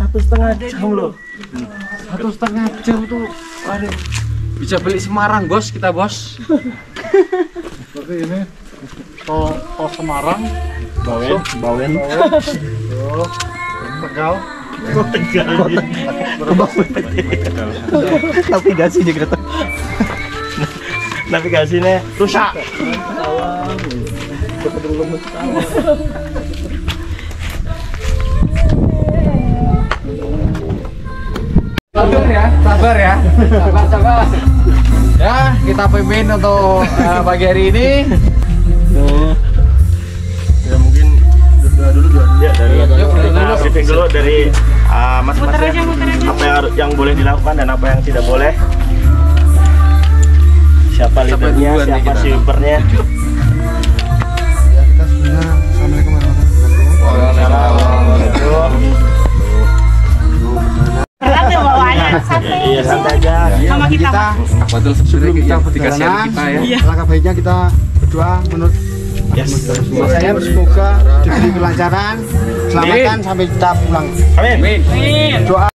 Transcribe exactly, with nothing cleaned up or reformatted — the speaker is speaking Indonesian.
Satu setengah jam loh. Satu setengah jam tuh. Waduh. Bisa beli Semarang bos kita bos. Seperti ini. Tol tol Semarang. Bawen, Bawen. Tuh. Tegal. Tegal. Navigasinya kereta. Navigasinya rusak. Sabar ya, sabar ya, sabar sabar. Ya, kita pimpin untuk uh, pagi hari ini. Tuh. Ya mungkin dua dulu dua ya dari kita briefing dulu dari uh, mas-mas ya, apa yang, yang boleh dilakukan dan apa yang tidak boleh. Siapa leadernya, siapa sweepernya. Ya kita sebenarnya assalamualaikum warahmatullahi wabarakatuh. Iya santai aja. Sama kita. Betul sebelum kita perjalanan, kita ya. Alangkah baiknya kita berdoa menurut Yes. saya semoga diberi kelancaran, selamatkan sampai kita pulang. Amin. Amin. Doa